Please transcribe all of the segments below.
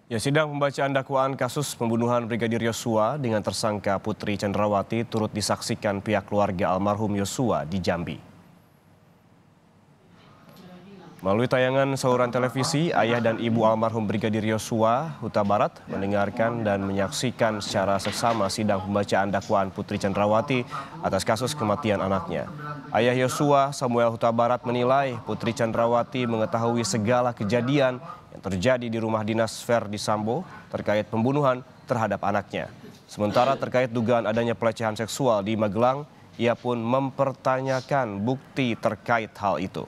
Ya, sidang pembacaan dakwaan kasus pembunuhan Brigadir Yosua dengan tersangka Putri Chandrawati turut disaksikan pihak keluarga almarhum Yosua di Jambi. Melalui tayangan saluran televisi, ayah dan ibu almarhum Brigadir Yosua, Huta Barat, mendengarkan dan menyaksikan secara seksama sidang pembacaan dakwaan Putri Chandrawati atas kasus kematian anaknya. Ayah Yosua, Samuel Huta Barat, menilai Putri Chandrawati mengetahui segala kejadian yang terjadi di rumah dinas Verdi Sambo terkait pembunuhan terhadap anaknya. Sementara terkait dugaan adanya pelecehan seksual di Magelang, ia pun mempertanyakan bukti terkait hal itu.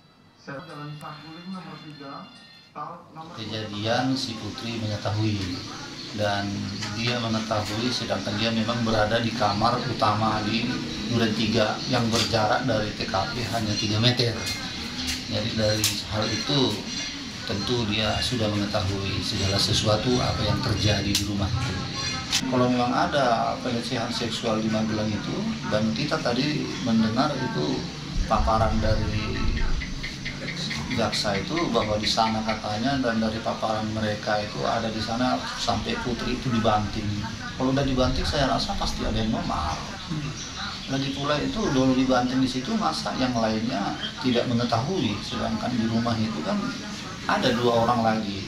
Kejadian si Putri mengetahui dan dia mengetahui sedangkan dia memang berada di kamar utama di Duren 3 yang berjarak dari TKP hanya 3 meter. Jadi dari hal itu tentu dia sudah mengetahui segala sesuatu apa yang terjadi di rumah itu. Kalau memang ada pelecehan seksual di Magelang itu, dan kita tadi mendengar itu paparan dari jaksa itu bahwa di sana katanya, dan dari paparan mereka itu ada di sana sampai Putri itu dibanting. Kalau udah dibanting saya rasa pasti ada yang normal. Lagi pula itu dulu dibanting di situ, masa yang lainnya tidak mengetahui, sedangkan di rumah itu kan ada 2 orang lagi.